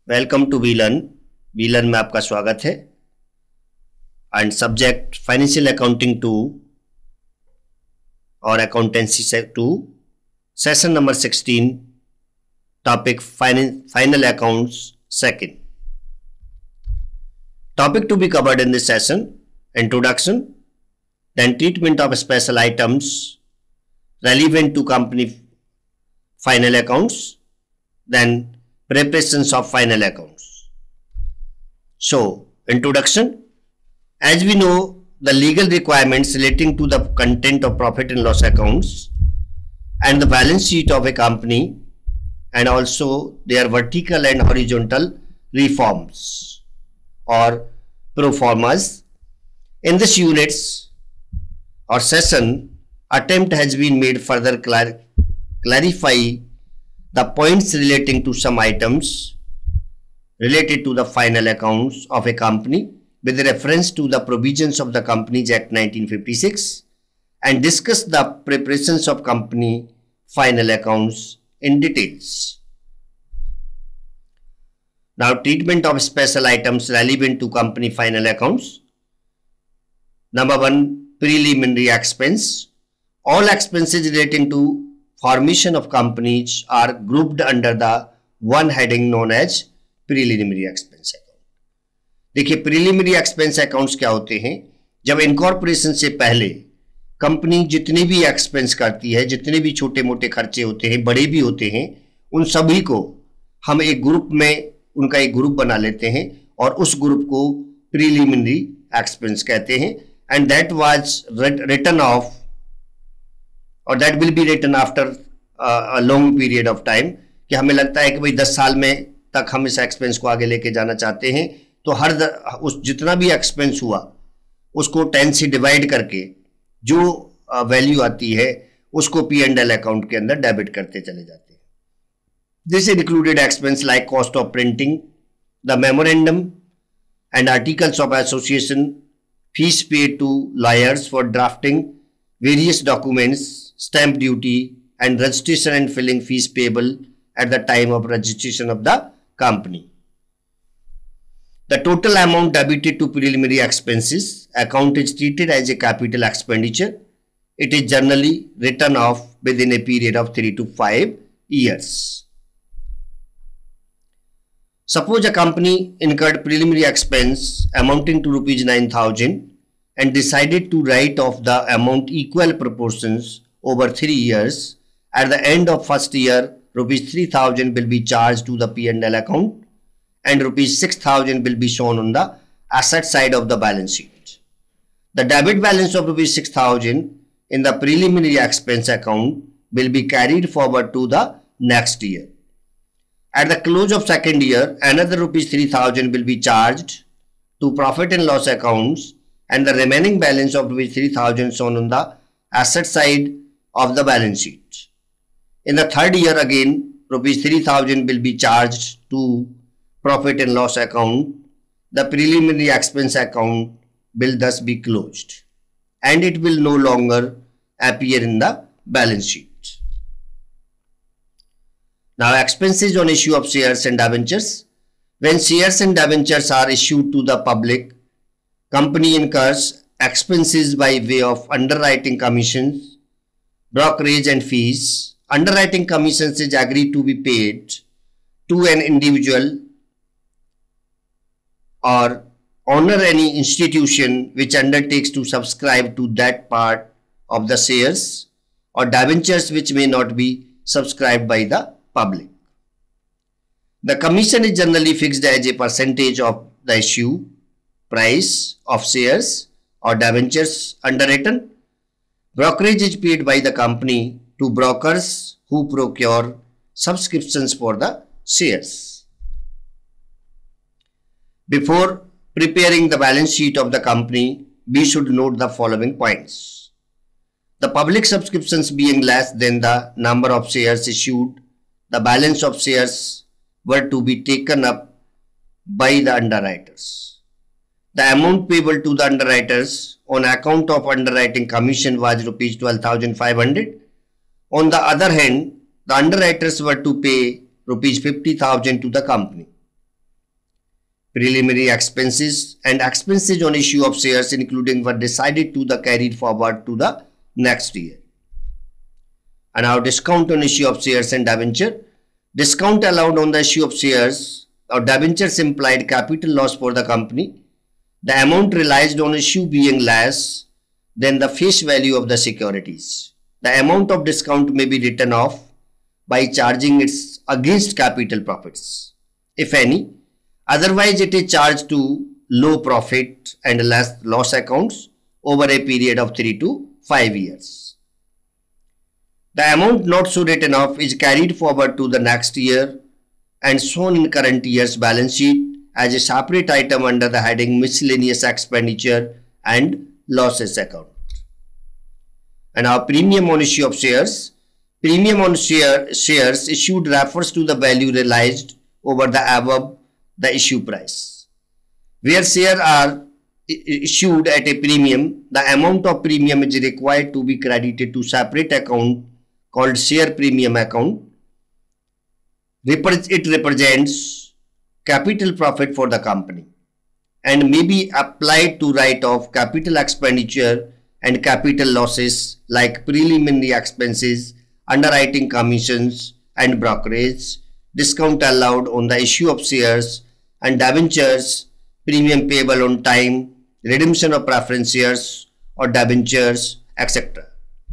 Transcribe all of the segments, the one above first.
Welcome to VLAN. VLAN में आपका स्वागत है। एंड सब्जेक्ट फाइनेंशियल अकाउंटिंग 2 और accountancy 2, session number 16, topic final accounts 2. Topic to be covered in this session: introduction, then treatment of special items relevant to company final accounts, then preparations of final accounts. So, introduction. As we know, the legal requirements relating to the content of profit and loss accounts and the balance sheet of a company, and also their vertical and horizontal reforms or pro formas. In this units or session, attempt has been made further clarify the points relating to some items related to the final accounts of a company with reference to the provisions of the Companies Act 1956 and discuss the preparations of company final accounts in details. Now, treatment of special items relevant to company final accounts. Number 1, preliminary expense. All expenses relating to formation of companies are grouped under the one heading known as preliminary expense account. देखिए, preliminary expense accounts क्या होते हैं? जब incorporation से पहले company जितने भी expense करती है, जितने भी छोटे मोटे खर्चे होते हैं, बड़े भी होते हैं, उन सभी को हम एक ग्रुप में उनका एक ग्रुप बना लेते हैं और उस ग्रुप को प्रीलिमिनरी एक्सपेंस कहते हैं. And that was written off और that will be written after a long period of time. कि हमें लगता है कि भाई 10 साल में तक हम इस एक्सपेंस को आगे लेके जाना चाहते हैं, तो उस जितना भी एक्सपेंस हुआ उसको 10 से डिवाइड करके जो वैल्यू आती है उसको P&L अकाउंट के अंदर डेबिट करते चले जाते हैं. This included expense like cost of printing, the memorandum and articles of association, fees paid to lawyers for drafting various documents, stamp duty and registration and filling fees payable at the time of registration of the company. The total amount debited to preliminary expenses account is treated as a capital expenditure. It is generally written off within a period of 3 to 5 years. Suppose a company incurred preliminary expense amounting to rupees 9,000 and decided to write off the amount equal proportions over 3 years. At the end of first year, rupees 3,000 will be charged to the P&L account and rupees 6,000 will be shown on the asset side of the balance sheet. The debit balance of rupees 6,000 in the preliminary expense account will be carried forward to the next year. At the close of second year, another rupees 3,000 will be charged to profit and loss accounts and the remaining balance of rupees 3,000 shown on the asset side of the balance sheet. In the third year again, rupees 3,000 will be charged to profit and loss account. The preliminary expense account will thus be closed and it will no longer appear in the balance sheet. Now, expenses on issue of shares and debentures. When shares and debentures are issued to the public, company incurs expenses by way of underwriting commissions, brokerage and fees. Underwriting commissions is agreed to be paid to an individual or owner any institution which undertakes to subscribe to that part of the shares or debentures which may not be subscribed by the public. The commission is generally fixed as a percentage of the issue price of shares or debentures underwritten. Brokerage is paid by the company to brokers who procure subscriptions for the shares. Before preparing the balance sheet of the company, we should note the following points. The public subscriptions being less than the number of shares issued, the balance of shares were to be taken up by the underwriters. The amount payable to the underwriters on account of underwriting commission was rupees 12,500. On the other hand, the underwriters were to pay rupees 50,000 to the company. preliminary expenses and expenses on issue of shares, including were decided to the carried forward to the next year. And now discount on issue of shares and debenture. Discount allowed on the issue of shares or debentures implied capital loss for the company. The amount realized on issue being less than the face value of the securities. The amount of discount may be written off by charging it against capital profits, if any. Otherwise, it is charged to low profit and less loss accounts over a period of 3 to 5 years. The amount not so written off is carried forward to the next year and shown in current year's balance sheet as a separate item under the heading miscellaneous expenditure and losses account. And our premium on issue of shares. Premium on shares issued refers to the value realized over the above the issue price. Where shares are issued at a premium, the amount of premium is required to be credited to separate account called share premium account. It represents capital profit for the company and may be applied to write off capital expenditure and capital losses like preliminary expenses, underwriting commissions and brokerage, discount allowed on the issue of shares and debentures, premium payable on time, redemption of preference shares or debentures, etc.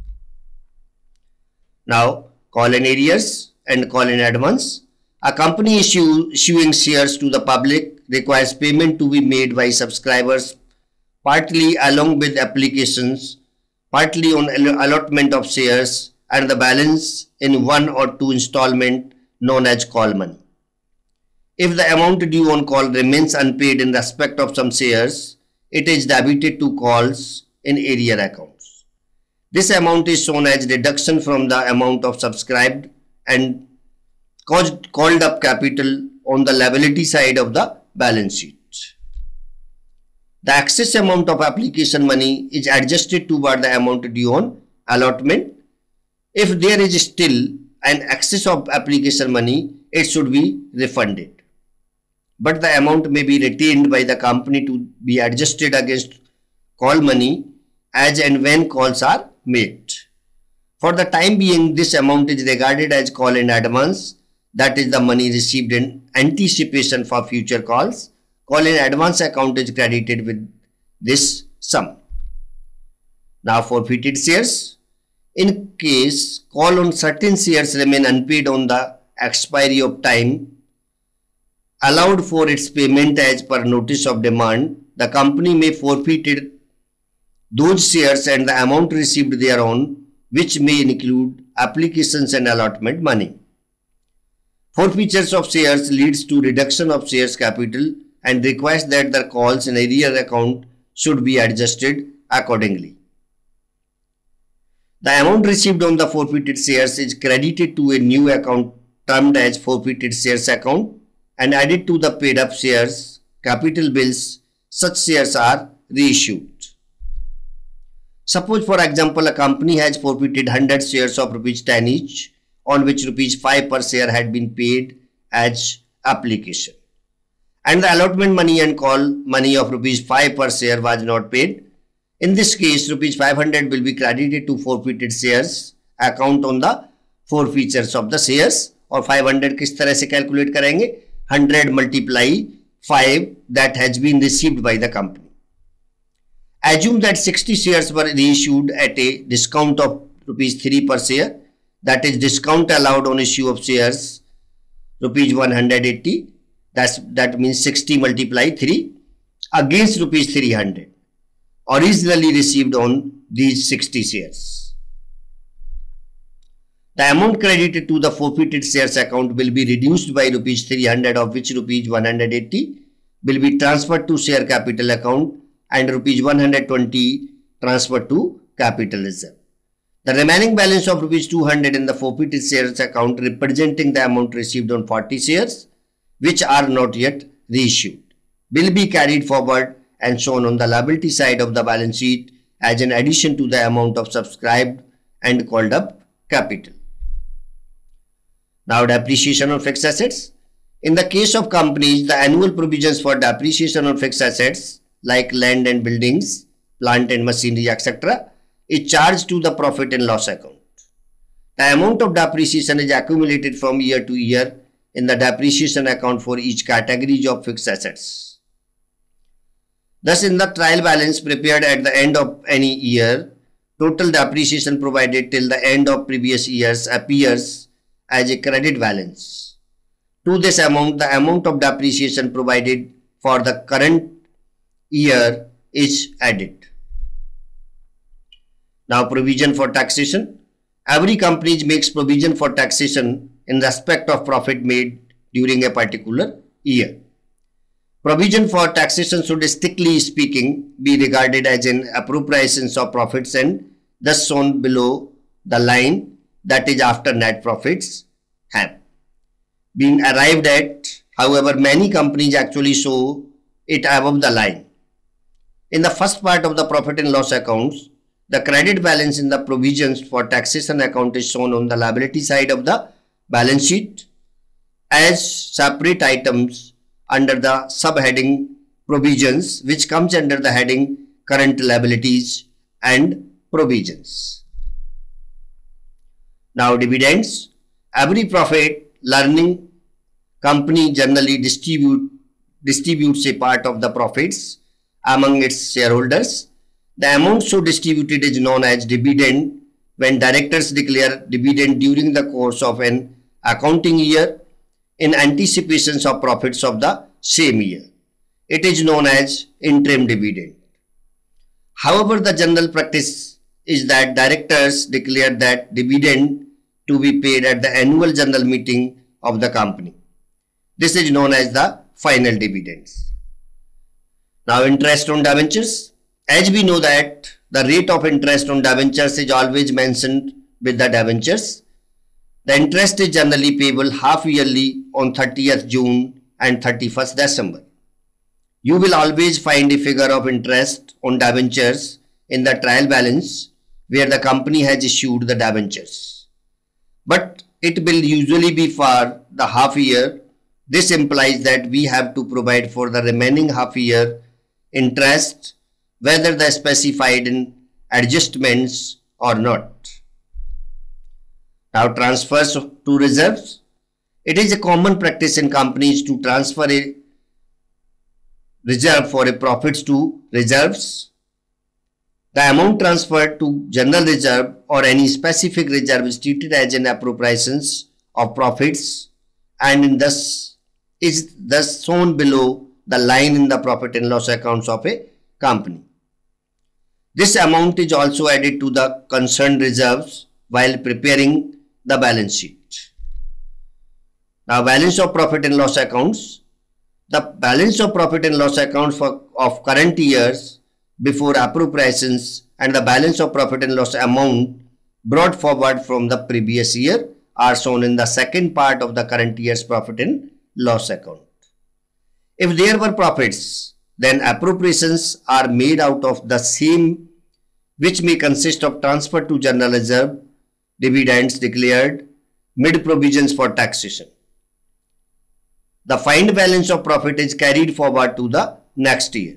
Now, call in arrears and call in advance. A company issuing shares to the public requires payment to be made by subscribers partly along with applications, partly on allotment of shares and the balance in 1 or 2 installment known as call money. If the amount due on call remains unpaid in respect of some shares, it is debited to calls in arrear accounts. This amount is shown as deduction from the amount of subscribed and called up capital on the liability side of the balance sheet. The excess amount of application money is adjusted toward the amount due on allotment. If there is still an excess of application money, it should be refunded. But the amount may be retained by the company to be adjusted against call money as and when calls are made. For the time being, this amount is regarded as call in advance, that is the money received in anticipation for future calls. Call in advance account is credited with this sum. Now forfeited shares. In case call on certain shares remain unpaid on the expiry of time allowed for its payment as per notice of demand, the company may forfeit those shares and the amount received thereon, which may include applications and allotment money. Forfeitures of shares leads to reduction of shares capital and requires that the calls in arrear account should be adjusted accordingly. The amount received on the forfeited shares is credited to a new account termed as forfeited shares account and added to the paid up shares capital bills. Such shares are reissued. Suppose, for example, a company has forfeited 100 shares of rupees 10 each, on which rupees 5 per share had been paid as application, and the allotment money and call money of rupees 5 per share was not paid. In this case, rupees 500 will be credited to forfeited shares account on the forfeitures of the shares. और 500 किस तरह से calculate करेंगे? 100 multiply 5 that has been received by the company. Assume that 60 shares were reissued at a discount of rupees 3 per share, that is discount allowed on issue of shares rupees 180, that means 60 multiply 3 against rupees 300 originally received on these 60 shares. The amount credited to the forfeited shares account will be reduced by rupees 300, of which rupees 180 will be transferred to share capital account and rupees 120 transferred to capital reserve. The remaining balance of rupees 200 in the forfeited shares account, representing the amount received on 40 shares which are not yet reissued, will be carried forward and shown on the liability side of the balance sheet as an addition to the amount of subscribed and called up capital. Now, depreciation on fixed assets. In the case of companies, the annual provisions for depreciation on fixed assets like land and buildings, plant and machinery, etc. is charged to the profit and loss account. The amount of depreciation is accumulated from year to year in the depreciation account for each category of fixed assets. Thus, in the trial balance prepared at the end of any year, total depreciation provided till the end of previous years appears as a credit balance. To this amount, the amount of depreciation provided for the current year is added. Now, provision for taxation. Every company makes provision for taxation in respect of profit made during a particular year. Provision for taxation should, strictly speaking, be regarded as an appropriations of profits and thus shown below the line, that is after net profits have been arrived at. However, many companies actually show it above the line. In the first part of the profit and loss accounts, the credit balance in the provisions for taxation account is shown on the liability side of the balance sheet as separate items under the subheading provisions, which comes under the heading current liabilities and provisions. Now, dividends. Every profit learning company generally distributes a part of the profits among its shareholders. The amount so distributed is known as dividend when directors declare dividend during the course of an accounting year in anticipation of profits of the same year. It is known as interim dividend. However, the general practice is that directors declare that dividend to be paid at the annual general meeting of the company. This is known as the final dividends. Now, interest on debentures. As we know that the rate of interest on debentures is always mentioned with the debentures. The interest is generally payable half yearly on 30th June and 31st December. You will always find a figure of interest on debentures in the trial balance where the company has issued the debentures. But it will usually be for the half year. This implies that we have to provide for the remaining half year interest, whether they specified in adjustments or not. Now, transfers to reserves. It is a common practice in companies to transfer a reserve for a profits to reserves. The amount transferred to general reserve or any specific reserve is treated as an appropriations of profits and is thus shown below the line in the profit and loss accounts of a company. This amount is also added to the concerned reserves while preparing the balance sheet. Now, balance of profit and loss accounts. The balance of profit and loss accounts of current years before appropriations and the balance of profit and loss amount brought forward from the previous year are shown in the second part of the current year's profit and loss account. If there were profits, then appropriations are made out of the same, which may consist of transfer to general reserve, dividends declared, mid provisions for taxation. The find balance of profit is carried forward to the next year.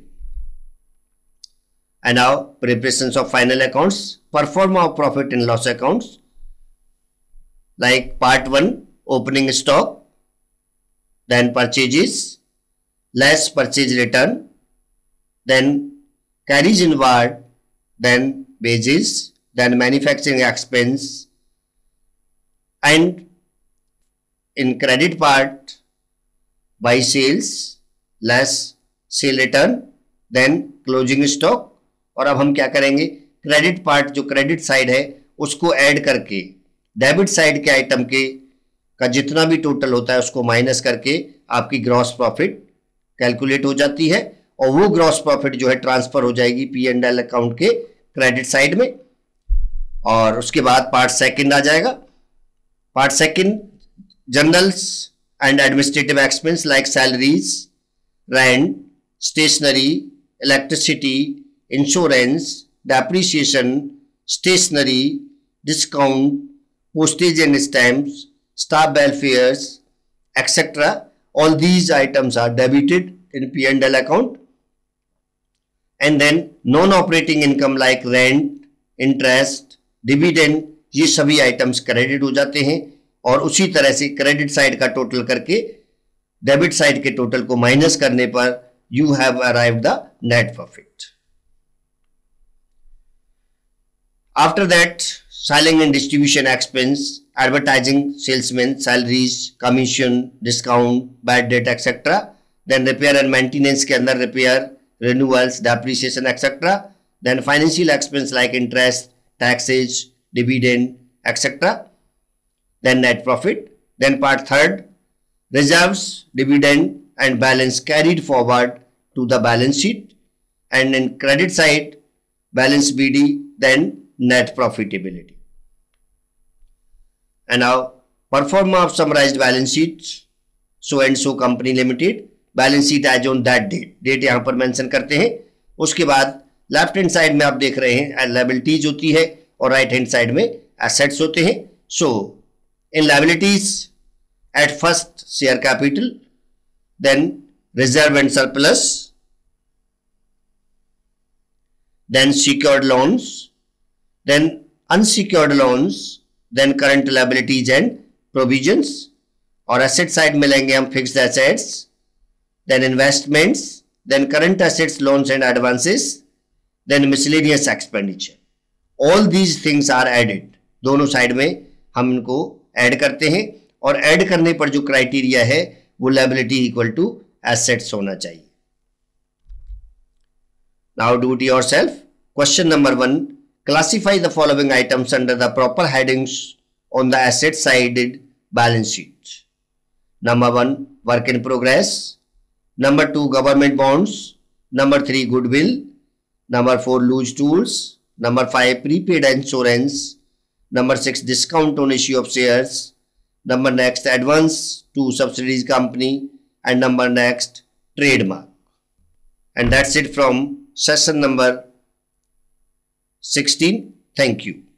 And now, preparations of final accounts, performa of profit and loss accounts, like part 1, opening stock, then purchases, less purchase return, then carries inward, then wages, then manufacturing expense, and in credit part, buy sales, less sale return, then closing stock. और अब हम क्या करेंगे, credit part जो credit side है उसको add करके debit side के आइटम के का जितना भी टोटल होता है उसको माइनस करके आपकी ग्रॉस प्रॉफिट कैलकुलेट हो जाती है और वो ग्रॉस प्रॉफिट जो है ट्रांसफर हो जाएगी P&L अकाउंट के क्रेडिट साइड में। और उसके बाद पार्ट सेकंड आ जाएगा। Part second, generals and administrative expense like salaries, rent, stationery, electricity, insurance, depreciation, stationery, discount, postage and stamps, staff welfares etcetera, all these items are debited in P&L account, and then non-operating income like rent, interest, dividend, ये सभी items credit हो जाते हैं और उसी तरह से credit side का टोटल करके डेबिट साइड के टोटल को माइनस करने पर you have arrived the net profit. After that selling and distribution expense, advertising, salesman salaries, commission, discount, bad debt etcetera. Then repair and maintenance के अंदर repair, renewals, depreciation etcetera. Then financial expense like interest, taxes, dividend, etc. Then net profit. Then part third, reserves, dividend and balance carried forward to the balance sheet, and in credit side balance BD, then net profitability. And now perform of summarized balance sheet, so and so company limited, balance sheet as on that date यहाँ पर mention करते हैं. उसके बाद left hand side में आप देख रहे हैं लायबिलिटीज होती है और राइट हैंड साइड में एसेट्स होते हैं. So in liabilities at first share capital, then reserve and surplus, then secured loans, then unsecured loans, then current liabilities and provisions. और एसेट साइड में लेंगे हम fixed assets, then investments, then current assets, loans and advances, then miscellaneous expenditure. All these things are added. दोनों side में हम इनको add करते हैं और ऐड करने पर जो क्राइटेरिया है वो लायबिलिटी इक्वल टू एसेट्स होना चाहिए. Now do it yourself. Question number 1, classify the following items under the proper headings on the asset sided balance sheet. Number 1, work in progress. Number 2, government bonds. Number 3, goodwill. Number 4, loose tools. Number 5, prepaid insurance. Number 6, discount on issue of shares. Number next, advance to subsidiaries company. And number next, trademark. And that's it from session number 16. Thank you.